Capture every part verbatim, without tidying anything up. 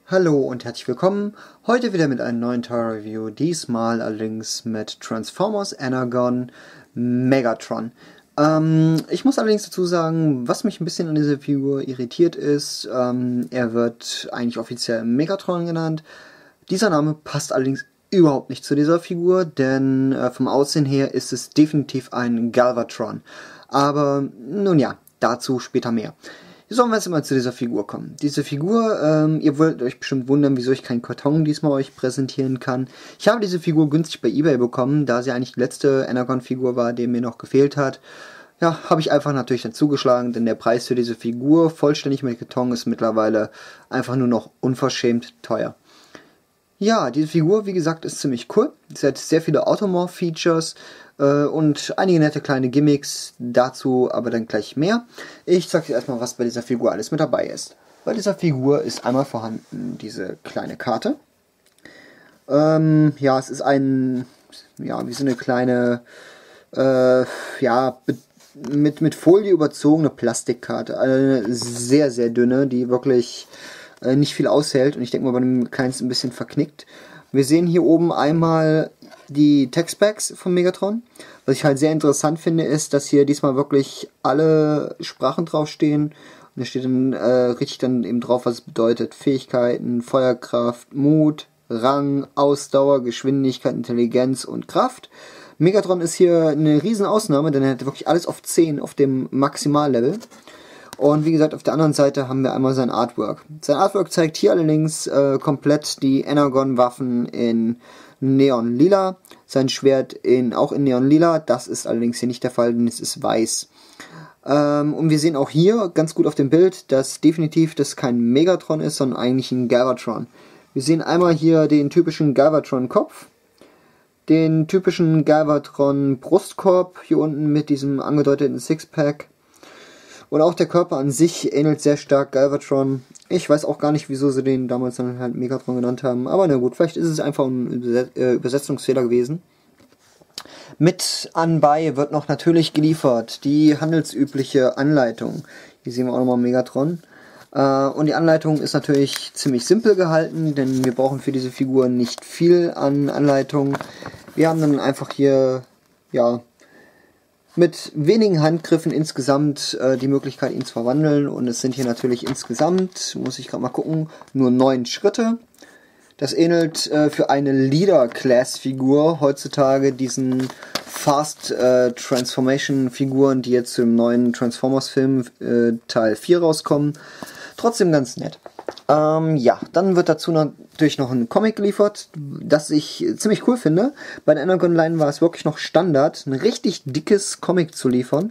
Hallo und herzlich willkommen. Heute wieder mit einem neuen Toy Review, diesmal allerdings mit Transformers Energon Megatron. Ähm, ich muss allerdings dazu sagen, was mich ein bisschen an dieser Figur irritiert ist, ähm, er wird eigentlich offiziell Megatron genannt. Dieser Name passt allerdings überhaupt nicht zu dieser Figur, denn äh, vom Aussehen her ist es definitiv ein Galvatron. Aber nun ja, dazu später mehr. Sollen wir jetzt mal zu dieser Figur kommen. Diese Figur, ähm, ihr wollt euch bestimmt wundern, wieso ich keinen Karton diesmal euch präsentieren kann. Ich habe diese Figur günstig bei eBay bekommen, da sie eigentlich die letzte Energon-Figur war, die mir noch gefehlt hat. Ja, habe ich einfach natürlich dann zugeschlagen, denn der Preis für diese Figur, vollständig mit Karton, ist mittlerweile einfach nur noch unverschämt teuer. Ja, diese Figur, wie gesagt, ist ziemlich cool. Sie hat sehr viele Automorph-Features äh, und einige nette kleine Gimmicks, dazu aber dann gleich mehr. Ich zeige dir erstmal, was bei dieser Figur alles mit dabei ist. Bei dieser Figur ist einmal vorhanden diese kleine Karte. Ähm, ja, es ist ein, ja, wie so eine kleine, äh, ja, mit, mit Folie überzogene Plastikkarte. Eine sehr, sehr dünne, die wirklich nicht viel aushält und ich denke mal bei dem kleinsten ein bisschen verknickt. Wir sehen hier oben einmal die Textpacks von Megatron. Was ich halt sehr interessant finde, ist, dass hier diesmal wirklich alle Sprachen draufstehen. Und da steht dann äh, richtig dann eben drauf, was es bedeutet. Fähigkeiten, Feuerkraft, Mut, Rang, Ausdauer, Geschwindigkeit, Intelligenz und Kraft. Megatron ist hier eine riesen Ausnahme, denn er hat wirklich alles auf zehn auf dem Maximallevel. Und wie gesagt, auf der anderen Seite haben wir einmal sein Artwork. Sein Artwork zeigt hier allerdings äh, komplett die Energon-Waffen in Neon Lila. Sein Schwert in, auch in Neon Lila. Das ist allerdings hier nicht der Fall, denn es ist weiß. Ähm, und wir sehen auch hier ganz gut auf dem Bild, dass definitiv das kein Megatron ist, sondern eigentlich ein Galvatron. Wir sehen einmal hier den typischen Galvatron-Kopf. Den typischen Galvatron-Brustkorb hier unten mit diesem angedeuteten Sixpack. Und auch der Körper an sich ähnelt sehr stark Galvatron. Ich weiß auch gar nicht, wieso sie den damals dann halt Megatron genannt haben. Aber na gut, vielleicht ist es einfach ein Übersetzungsfehler gewesen. Mit anbei wird noch natürlich geliefert die handelsübliche Anleitung. Hier sehen wir auch nochmal Megatron. Und die Anleitung ist natürlich ziemlich simpel gehalten, denn wir brauchen für diese Figur nicht viel an Anleitung. Wir haben dann einfach hier, ja, mit wenigen Handgriffen insgesamt äh, die Möglichkeit, ihn zu verwandeln. Und es sind hier natürlich insgesamt, muss ich gerade mal gucken, nur neun Schritte. Das ähnelt äh, für eine Leader-Class-Figur heutzutage diesen Fast-Transformation-Figuren, äh, die jetzt zum neuen Transformers-Film äh, Teil vier rauskommen. Trotzdem ganz nett. Ähm, ja, dann wird dazu natürlich noch ein Comic geliefert, das ich ziemlich cool finde. Bei der Energon-Line war es wirklich noch Standard, ein richtig dickes Comic zu liefern.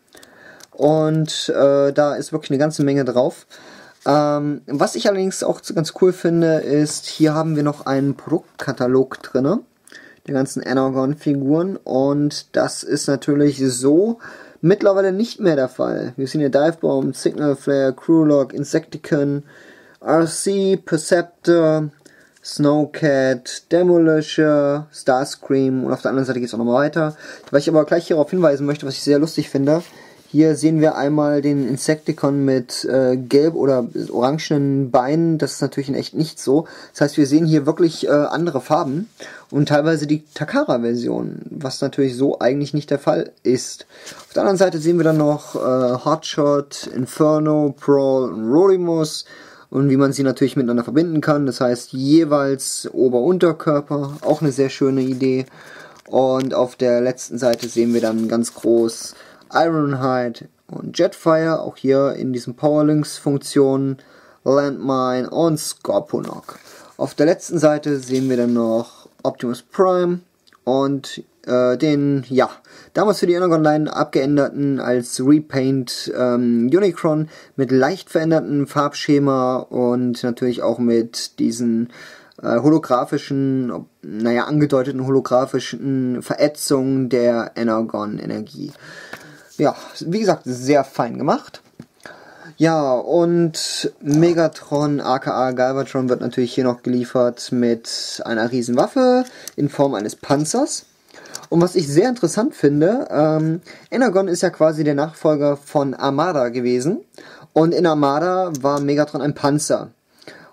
Und äh, da ist wirklich eine ganze Menge drauf. Ähm, was ich allerdings auch ganz cool finde, ist, hier haben wir noch einen Produktkatalog drin, der ganzen Energon-Figuren. Und das ist natürlich so mittlerweile nicht mehr der Fall. Wir sehen hier Divebomb, Signal Flare, Crewlock, Insecticon, R C, Perceptor, Snowcat, Demolisher, Starscream und auf der anderen Seite geht es auch nochmal weiter. Was ich aber gleich hierauf hinweisen möchte, was ich sehr lustig finde, hier sehen wir einmal den Insecticon mit äh, gelb oder orangenen Beinen. Das ist natürlich in echt nicht so. Das heißt, wir sehen hier wirklich äh, andere Farben und teilweise die Takara-Version, was natürlich so eigentlich nicht der Fall ist. Auf der anderen Seite sehen wir dann noch äh, Hotshot, Inferno, Brawl und Rodimus und wie man sie natürlich miteinander verbinden kann. Das heißt, jeweils Ober-Unterkörper, auch eine sehr schöne Idee. Und auf der letzten Seite sehen wir dann ganz groß Ironhide und Jetfire, auch hier in diesen Powerlinks-Funktionen, Landmine und Scorponok. Auf der letzten Seite sehen wir dann noch Optimus Prime und äh, den, ja, damals für die Energon-Line abgeänderten als Repaint ähm, Unicron mit leicht verändertem Farbschema und natürlich auch mit diesen äh, holographischen, naja, angedeuteten holographischen Verätzungen der Energon-Energie. Ja, wie gesagt, sehr fein gemacht. Ja, und Megatron aka Galvatron wird natürlich hier noch geliefert mit einer riesen Waffe in Form eines Panzers. Und was ich sehr interessant finde, ähm, Energon ist ja quasi der Nachfolger von Armada gewesen. Und in Armada war Megatron ein Panzer.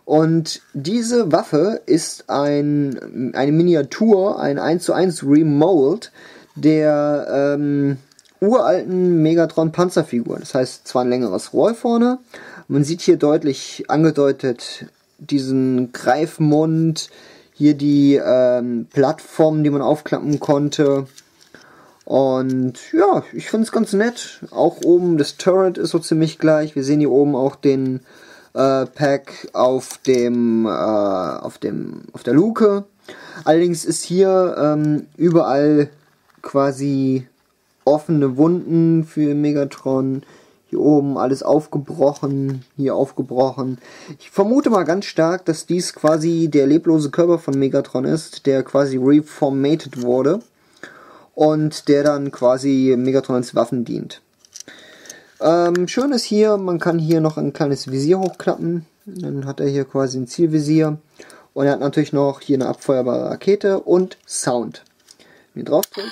Und diese Waffe ist ein, eine Miniatur, ein eins zu eins Remold der ähm, uralten Megatron Panzerfigur. Das heißt zwar ein längeres Rohr vorne, man sieht hier deutlich angedeutet diesen Greifmund, hier die ähm, Plattform, die man aufklappen konnte. Und ja, ich finde es ganz nett. Auch oben das Turret ist so ziemlich gleich. Wir sehen hier oben auch den äh, Pack auf dem, äh, auf dem, auf der Luke. Allerdings ist hier ähm, überall quasi offene Wunden für Megatron. Hier oben alles aufgebrochen, hier aufgebrochen. Ich vermute mal ganz stark, dass dies quasi der leblose Körper von Megatron ist, der quasi reformated wurde und der dann quasi Megatron als Waffen dient. Ähm, schön ist hier, man kann hier noch ein kleines Visier hochklappen. Dann hat er hier quasi ein Zielvisier. Und er hat natürlich noch hier eine abfeuerbare Rakete und Sound. Wenn ihr drauf drückt.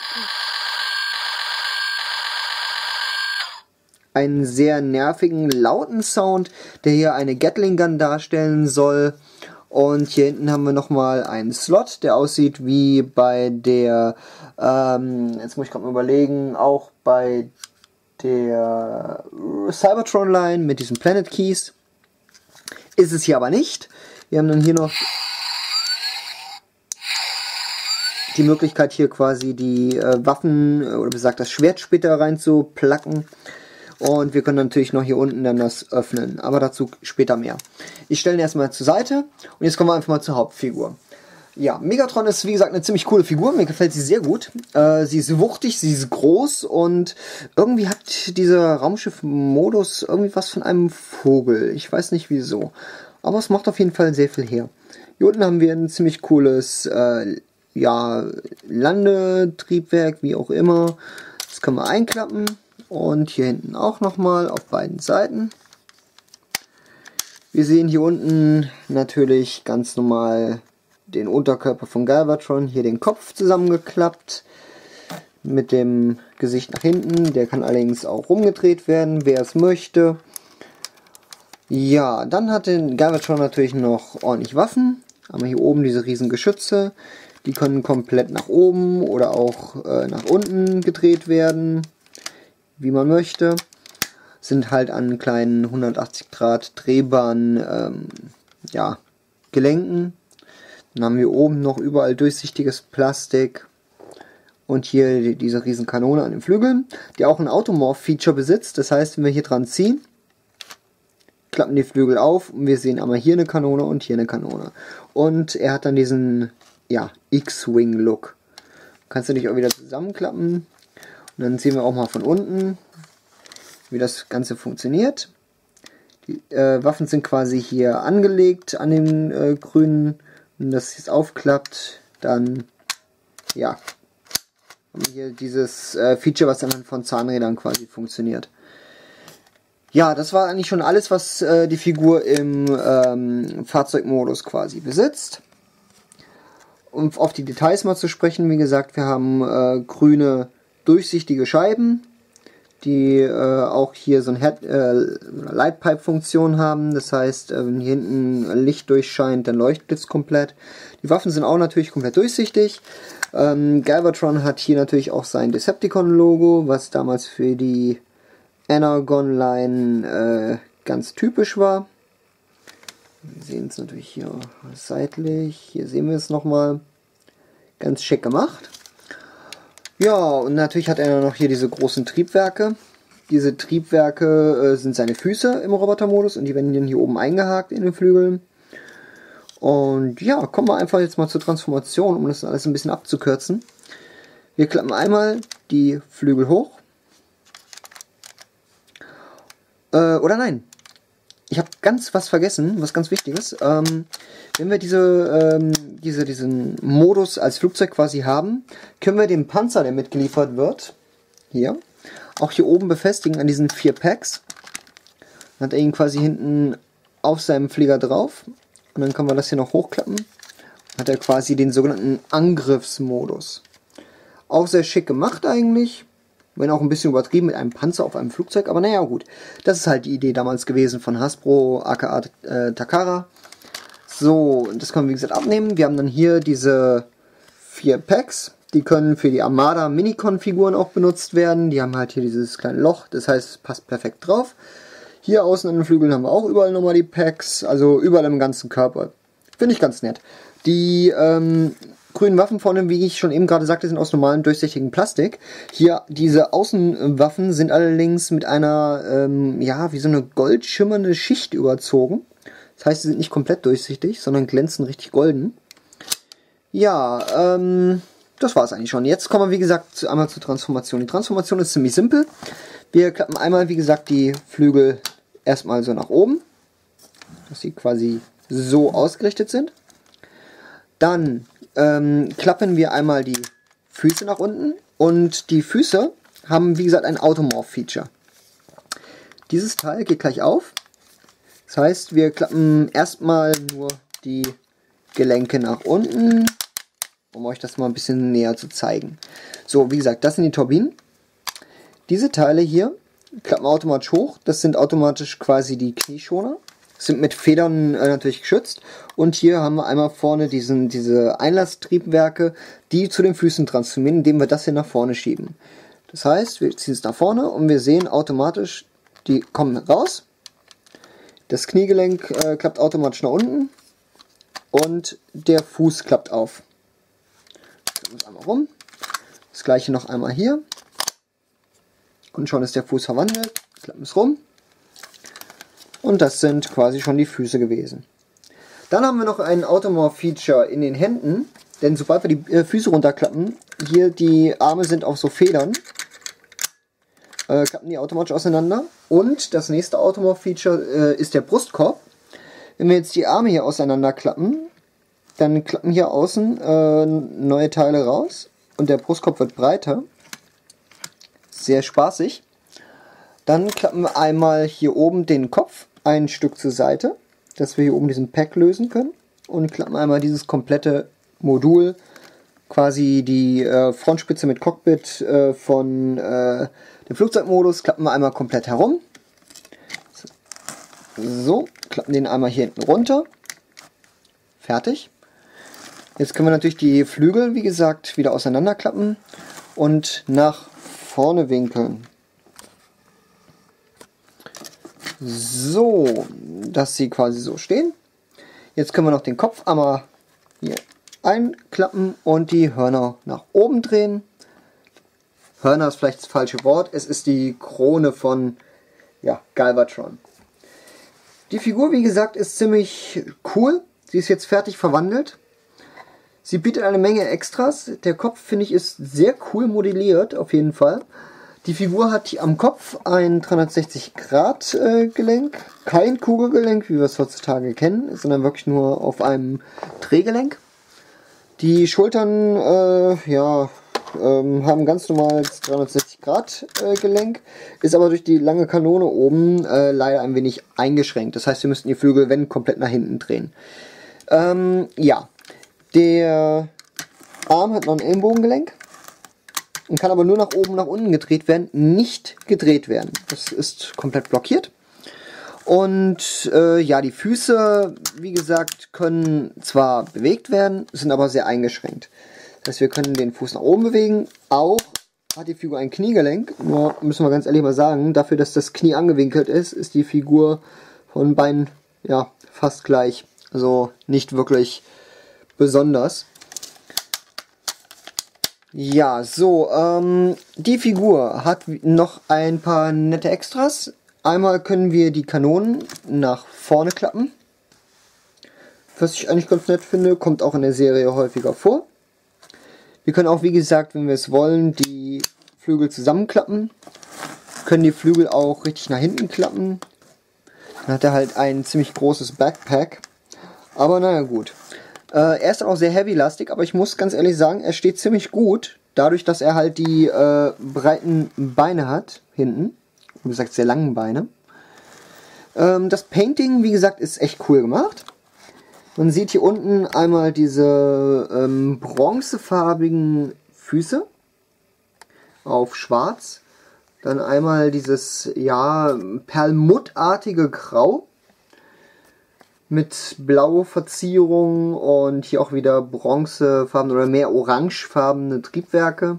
Einen sehr nervigen, lauten Sound, der hier eine Gatling Gun darstellen soll. Und hier hinten haben wir nochmal einen Slot, der aussieht wie bei der, ähm, jetzt muss ich gerade mal überlegen, auch bei der Cybertron Line mit diesen Planet Keys. Ist es hier aber nicht. Wir haben dann hier noch die Möglichkeit, hier quasi die äh, Waffen oder besagt das Schwert später reinzuplacken. Und wir können natürlich noch hier unten dann das öffnen, aber dazu später mehr. Ich stelle ihn erstmal zur Seite und jetzt kommen wir einfach mal zur Hauptfigur. Ja, Megatron ist wie gesagt eine ziemlich coole Figur, mir gefällt sie sehr gut. Äh, sie ist wuchtig, sie ist groß und irgendwie hat dieser Raumschiff-Modus irgendwie was von einem Vogel. Ich weiß nicht wieso, aber es macht auf jeden Fall sehr viel her. Hier unten haben wir ein ziemlich cooles äh, ja, Landetriebwerk, wie auch immer. Das können wir einklappen. Und hier hinten auch nochmal auf beiden Seiten. Wir sehen hier unten natürlich ganz normal den Unterkörper von Galvatron. Hier den Kopf zusammengeklappt. Mit dem Gesicht nach hinten. Der kann allerdings auch rumgedreht werden, wer es möchte. Ja, dann hat den Galvatron natürlich noch ordentlich Waffen. Haben wir hier oben diese riesen Geschütze. Die können komplett nach oben oder auch äh, nach unten gedreht werden, wie man möchte. Sind halt an kleinen hundertachtzig Grad drehbaren ähm, ja, Gelenken. Dann haben wir oben noch überall durchsichtiges Plastik. Und hier die, diese riesen Kanone an den Flügeln, die auch ein Automorph-Feature besitzt. Das heißt, wenn wir hier dran ziehen, klappen die Flügel auf und wir sehen einmal hier eine Kanone und hier eine Kanone. Und er hat dann diesen ja, X-Wing-Look. Kannst du dich auch wieder zusammenklappen. Und dann sehen wir auch mal von unten, wie das Ganze funktioniert. Die äh, Waffen sind quasi hier angelegt an den äh, grünen. Wenn das jetzt aufklappt, dann ja, haben wir hier dieses äh, Feature, was dann von Zahnrädern quasi funktioniert. Ja, das war eigentlich schon alles, was äh, die Figur im ähm, Fahrzeugmodus quasi besitzt. Um auf die Details mal zu sprechen, wie gesagt, wir haben äh, grüne durchsichtige Scheiben, die äh, auch hier so eine äh, Lightpipe-Funktion haben. Das heißt, äh, wenn hier hinten Licht durchscheint, dann leuchtet es komplett. Die Waffen sind auch natürlich komplett durchsichtig. Ähm, Galvatron hat hier natürlich auch sein Decepticon-Logo, was damals für die Energon-Line äh, ganz typisch war. Wir sehen es natürlich hier seitlich. Hier sehen wir es nochmal. Ganz schick gemacht. Ja, und natürlich hat er noch hier diese großen Triebwerke. Diese Triebwerke äh, sind seine Füße im Robotermodus und die werden dann hier oben eingehakt in den Flügeln. Und ja, kommen wir einfach jetzt mal zur Transformation, um das alles ein bisschen abzukürzen. Wir klappen einmal die Flügel hoch. Äh, oder nein. Ich habe ganz was vergessen, was ganz wichtig ist. Ähm, wenn wir diese, ähm, diese, diesen Modus als Flugzeug quasi haben, können wir den Panzer, der mitgeliefert wird, hier, auch hier oben befestigen an diesen vier Packs. Dann hat er ihn quasi hinten auf seinem Flieger drauf. Und dann können wir das hier noch hochklappen. Dann hat er quasi den sogenannten Angriffsmodus. Auch sehr schick gemacht eigentlich. Wenn auch ein bisschen übertrieben mit einem Panzer auf einem Flugzeug, aber naja gut, das ist halt die Idee damals gewesen von Hasbro, aka äh, Takara. So, das können wir wie gesagt abnehmen. Wir haben dann hier diese vier Packs. Die können für die Armada Minicon-Figuren auch benutzt werden. Die haben halt hier dieses kleine Loch, das heißt, es passt perfekt drauf. Hier außen an den Flügeln haben wir auch überall nochmal die Packs, also überall im ganzen Körper. Finde ich ganz nett. Die ähm, grünen Waffen vorne, wie ich schon eben gerade sagte, sind aus normalem durchsichtigen Plastik. Hier, diese Außenwaffen sind allerdings mit einer, ähm, ja, wie so eine goldschimmernde Schicht überzogen. Das heißt, sie sind nicht komplett durchsichtig, sondern glänzen richtig golden. Ja, ähm, das war es eigentlich schon. Jetzt kommen wir, wie gesagt, einmal zur Transformation. Die Transformation ist ziemlich simpel. Wir klappen einmal, wie gesagt, die Flügel erstmal so nach oben, dass sie quasi so ausgerichtet sind. Dann ähm, klappen wir einmal die Füße nach unten und die Füße haben, wie gesagt, ein Automorph-Feature. Dieses Teil geht gleich auf. Das heißt, wir klappen erstmal nur die Gelenke nach unten, um euch das mal ein bisschen näher zu zeigen. So, wie gesagt, das sind die Turbinen. Diese Teile hier klappen automatisch hoch. Das sind automatisch quasi die Knieschoner. Sind mit Federn äh, natürlich geschützt. Und hier haben wir einmal vorne diesen, diese Einlasstriebwerke, die zu den Füßen transformieren, indem wir das hier nach vorne schieben. Das heißt, wir ziehen es nach vorne und wir sehen automatisch, die kommen raus. Das Kniegelenk äh, klappt automatisch nach unten. Und der Fuß klappt auf. Klappen wir es einmal rum. Das gleiche noch einmal hier. Und schon ist der Fuß verwandelt. Klappen es rum. Und das sind quasi schon die Füße gewesen. Dann haben wir noch ein Automorph-Feature in den Händen. Denn sobald wir die äh, Füße runterklappen, hier die Arme sind auf so Federn, äh, klappen die automatisch auseinander. Und das nächste Automorph-Feature äh, ist der Brustkorb. Wenn wir jetzt die Arme hier auseinanderklappen, dann klappen hier außen äh, neue Teile raus. Und der Brustkorb wird breiter. Sehr spaßig. Dann klappen wir einmal hier oben den Kopf ein Stück zur Seite, dass wir hier oben diesen Pack lösen können. Und klappen einmal dieses komplette Modul, quasi die äh, Frontspitze mit Cockpit äh, von äh, dem Flugzeugmodus, klappen wir einmal komplett herum. So, klappen den einmal hier hinten runter. Fertig. Jetzt können wir natürlich die Flügel, wie gesagt, wieder auseinanderklappen und nach vorne winkeln. So, dass sie quasi so stehen. Jetzt können wir noch den Kopf einmal hier einklappen und die Hörner nach oben drehen. Hörner ist vielleicht das falsche Wort. Es ist die Krone von ja, Galvatron. Die Figur, wie gesagt, ist ziemlich cool. Sie ist jetzt fertig verwandelt. Sie bietet eine Menge Extras. Der Kopf, finde ich, ist sehr cool modelliert, auf jeden Fall. Die Figur hat am Kopf ein dreihundertsechzig Grad äh, Gelenk. Kein Kugelgelenk, wie wir es heutzutage kennen, sondern wirklich nur auf einem Drehgelenk. Die Schultern äh, ja, ähm, haben ganz normales dreihundertsechzig Grad äh, Gelenk, ist aber durch die lange Kanone oben äh, leider ein wenig eingeschränkt. Das heißt, wir müssten die Flügel, wenn, komplett nach hinten drehen. Ähm, ja, der Arm hat noch ein Ellenbogengelenk und kann aber nur nach oben, nach unten gedreht werden, nicht gedreht werden. Das ist komplett blockiert. Und äh, ja, die Füße, wie gesagt, können zwar bewegt werden, sind aber sehr eingeschränkt. Das heißt, wir können den Fuß nach oben bewegen. Auch hat die Figur ein Kniegelenk. Nur müssen wir ganz ehrlich mal sagen, dafür, dass das Knie angewinkelt ist, ist die Figur von Beinen ja, fast gleich. Also nicht wirklich besonders. Ja, so, ähm, die Figur hat noch ein paar nette Extras. Einmal können wir die Kanonen nach vorne klappen. Was ich eigentlich ganz nett finde, kommt auch in der Serie häufiger vor. Wir können auch, wie gesagt, wenn wir es wollen, die Flügel zusammenklappen. Können die Flügel auch richtig nach hinten klappen. Dann hat er halt ein ziemlich großes Backpack. Aber naja, gut. Äh, er ist auch sehr heavy-lastig, aber ich muss ganz ehrlich sagen, er steht ziemlich gut. Dadurch, dass er halt die äh, breiten Beine hat, hinten. Wie gesagt, sehr langen Beine. Ähm, das Painting, wie gesagt, ist echt cool gemacht. Man sieht hier unten einmal diese ähm, bronzefarbigen Füße auf schwarz. Dann einmal dieses, ja, perlmuttartige Grau. mit blaue Verzierung und hier auch wieder bronzefarben oder mehr orangefarbene Triebwerke.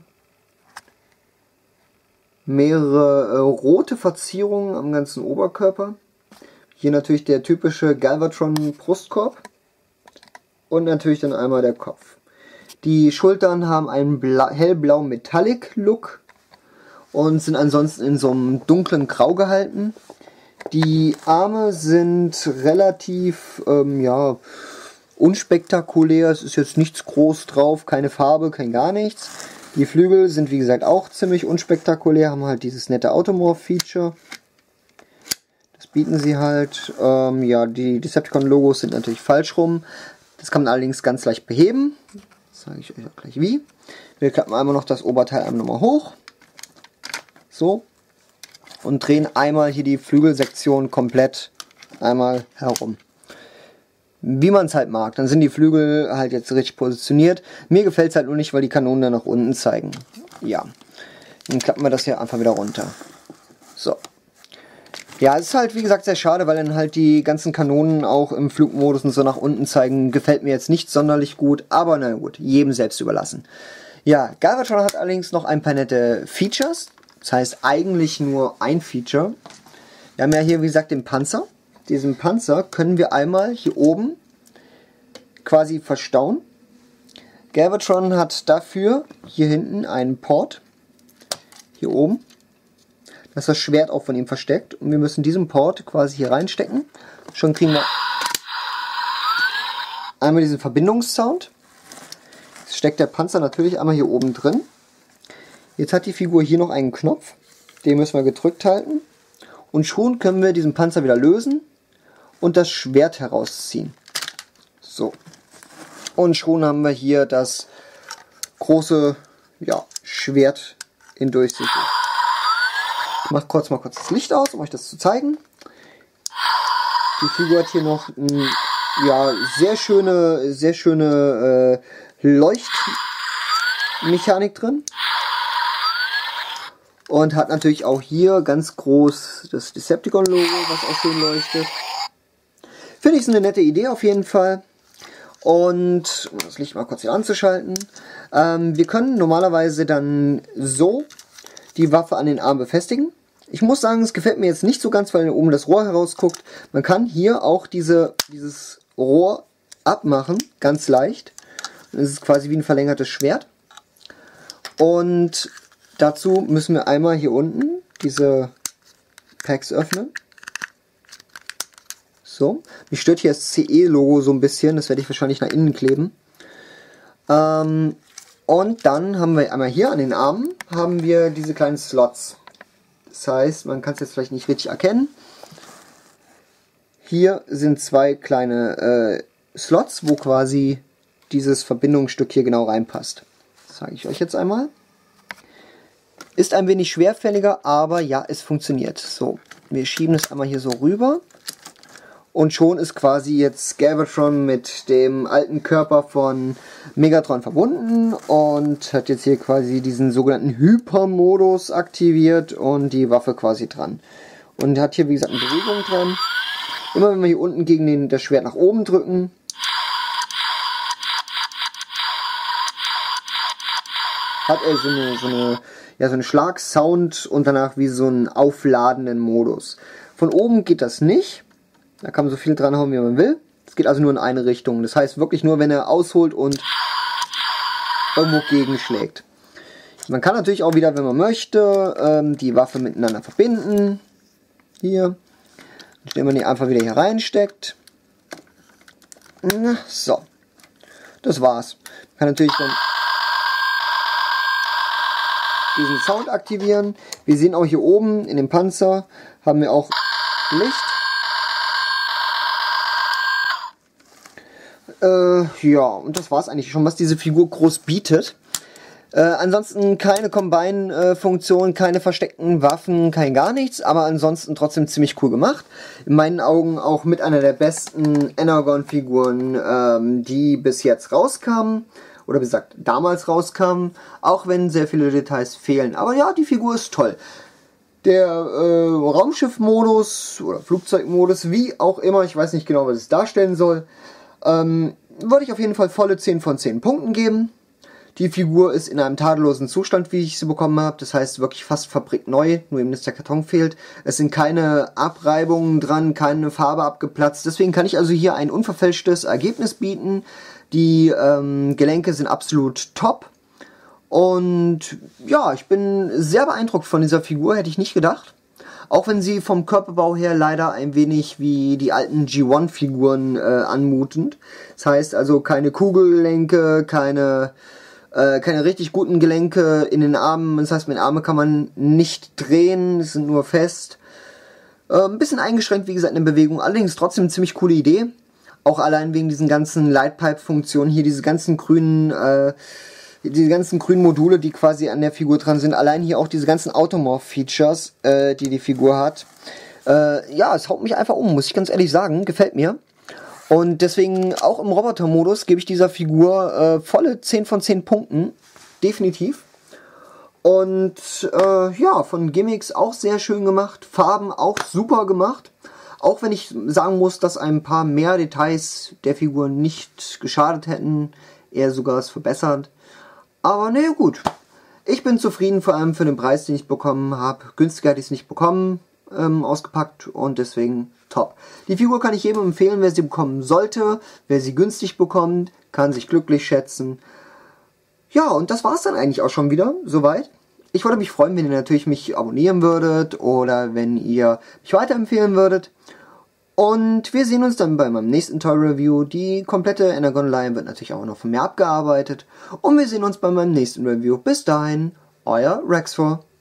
Mehrere äh, rote Verzierungen am ganzen Oberkörper. Hier natürlich der typische Galvatron Brustkorb. Und natürlich dann einmal der Kopf. Die Schultern haben einen hellblauen Metallic Look und sind ansonsten in so einem dunklen Grau gehalten. Die Arme sind relativ ähm, ja, unspektakulär. Es ist jetzt nichts groß drauf, keine Farbe, kein gar nichts. Die Flügel sind wie gesagt auch ziemlich unspektakulär, haben halt dieses nette Automorph-Feature. Das bieten sie halt. Ähm, ja, die Decepticon-Logos sind natürlich falsch rum. Das kann man allerdings ganz leicht beheben. Das sage ich euch auch gleich wie. Wir klappen einmal noch das Oberteil einmal nochmal hoch. So. Und drehen einmal hier die Flügelsektion komplett einmal herum. Wie man es halt mag. Dann sind die Flügel halt jetzt richtig positioniert. Mir gefällt es halt nur nicht, weil die Kanonen dann nach unten zeigen. Ja. Dann klappen wir das hier einfach wieder runter. So. Ja, es ist halt wie gesagt sehr schade, weil dann halt die ganzen Kanonen auch im Flugmodus und so nach unten zeigen. Gefällt mir jetzt nicht sonderlich gut, aber na gut, jedem selbst überlassen. Ja, Galvatron hat allerdings noch ein paar nette Features. Das heißt eigentlich nur ein Feature. Wir haben ja hier wie gesagt den Panzer. Diesen Panzer können wir einmal hier oben quasi verstauen. Galvatron hat dafür hier hinten einen Port. Hier oben. Das ist das Schwert auch von ihm versteckt. Und wir müssen diesen Port quasi hier reinstecken. Schon kriegen wir einmal diesen Verbindungssound. Jetzt steckt der Panzer natürlich einmal hier oben drin. Jetzt hat die Figur hier noch einen Knopf. Den müssen wir gedrückt halten. Und schon können wir diesen Panzer wieder lösen und das Schwert herausziehen. So. Und schon haben wir hier das große ja, Schwert in durchsichtig. Ich mache kurz mal kurz das Licht aus, um euch das zu zeigen. Die Figur hat hier noch ein, ja, sehr schöne, sehr schöne äh, Leuchtmechanik drin. Und hat natürlich auch hier ganz groß das Decepticon-Logo, was auch schön leuchtet. Finde ich es eine nette Idee auf jeden Fall. Und um das Licht mal kurz hier anzuschalten. Ähm, wir können normalerweise dann so die Waffe an den Arm befestigen. Ich muss sagen, es gefällt mir jetzt nicht so ganz, weil hier oben das Rohr herausguckt. Man kann hier auch diese, dieses Rohr abmachen, ganz leicht. Das ist quasi wie ein verlängertes Schwert. Und dazu müssen wir einmal hier unten diese Packs öffnen. So. Mich stört hier das C E-Logo so ein bisschen. Das werde ich wahrscheinlich nach innen kleben. Ähm, und dann haben wir einmal hier an den Armen haben wir diese kleinen Slots. Das heißt, man kann es jetzt vielleicht nicht richtig erkennen. Hier sind zwei kleine äh, Slots, wo quasi dieses Verbindungsstück hier genau reinpasst. Das zeige ich euch jetzt einmal. Ist ein wenig schwerfälliger, aber ja, es funktioniert. So, wir schieben es einmal hier so rüber. Und schon ist quasi jetzt Galvatron mit dem alten Körper von Megatron verbunden und hat jetzt hier quasi diesen sogenannten Hyper-Modus aktiviert und die Waffe quasi dran. Und hat hier wie gesagt eine Bewegung dran. Immer wenn wir hier unten gegen den, das Schwert nach oben drücken, hat er so eine, so eine, ja, so einen Schlagsound und danach wie so einen aufladenden Modus. Von oben geht das nicht. Da kann man so viel dran hauen, wie man will. Es geht also nur in eine Richtung. Das heißt wirklich nur, wenn er ausholt und irgendwo gegenschlägt. Man kann natürlich auch wieder, wenn man möchte, ähm, die Waffe miteinander verbinden. Hier. Indem man die einfach wieder hier reinsteckt. So. Das war's. Man kann natürlich dann diesen Sound aktivieren. Wir sehen auch hier oben in dem Panzer haben wir auch Licht. Äh, ja, und das war's eigentlich schon, was diese Figur groß bietet. Äh, ansonsten keine Combine-Funktion, keine versteckten Waffen, kein gar nichts, aber ansonsten trotzdem ziemlich cool gemacht. In meinen Augen auch mit einer der besten Energon-Figuren, ähm, die bis jetzt rauskamen. Oder wie gesagt, damals rauskamen, auch wenn sehr viele Details fehlen. Aber ja, die Figur ist toll. Der äh, Raumschiffmodus oder Flugzeugmodus, wie auch immer, ich weiß nicht genau, was es darstellen soll, ähm, würde ich auf jeden Fall volle zehn von zehn Punkten geben. Die Figur ist in einem tadellosen Zustand, wie ich sie bekommen habe. Das heißt wirklich fast fabrikneu, nur eben, dass der Karton fehlt. Es sind keine Abreibungen dran, keine Farbe abgeplatzt. Deswegen kann ich also hier ein unverfälschtes Ergebnis bieten. Die ähm, Gelenke sind absolut top. Und ja, ich bin sehr beeindruckt von dieser Figur, hätte ich nicht gedacht. Auch wenn sie vom Körperbau her leider ein wenig wie die alten G eins Figuren äh, anmutend. Das heißt also keine Kugelgelenke, keine... keine richtig guten Gelenke in den Armen, das heißt, mit den Armen kann man nicht drehen, die sind nur fest. Äh, ein bisschen eingeschränkt, wie gesagt, in der Bewegung, allerdings trotzdem eine ziemlich coole Idee. Auch allein wegen diesen ganzen Lightpipe-Funktionen hier, diese ganzen grünen, äh, diese ganzen grünen Module, die quasi an der Figur dran sind. Allein hier auch diese ganzen Automorph-Features, äh, die die Figur hat. Äh, ja, es haut mich einfach um, muss ich ganz ehrlich sagen, gefällt mir. Und deswegen auch im Roboter-Modus gebe ich dieser Figur äh, volle zehn von zehn Punkten. Definitiv. Und äh, ja, von Gimmicks auch sehr schön gemacht. Farben auch super gemacht. Auch wenn ich sagen muss, dass ein paar mehr Details der Figur nicht geschadet hätten. Eher sogar es verbessert. Aber naja, gut. Ich bin zufrieden, vor allem für den Preis, den ich bekommen habe. Günstiger hätte ich es nicht bekommen, ähm, ausgepackt. Und deswegen... top. Die Figur kann ich jedem empfehlen, wer sie bekommen sollte. Wer sie günstig bekommt, kann sich glücklich schätzen. Ja, und das war es dann eigentlich auch schon wieder, soweit. Ich würde mich freuen, wenn ihr natürlich mich abonnieren würdet oder wenn ihr mich weiterempfehlen würdet. Und wir sehen uns dann bei meinem nächsten Toy Review. Die komplette Energon-Line wird natürlich auch noch von mir abgearbeitet. Und wir sehen uns bei meinem nächsten Review. Bis dahin, euer Rexfor.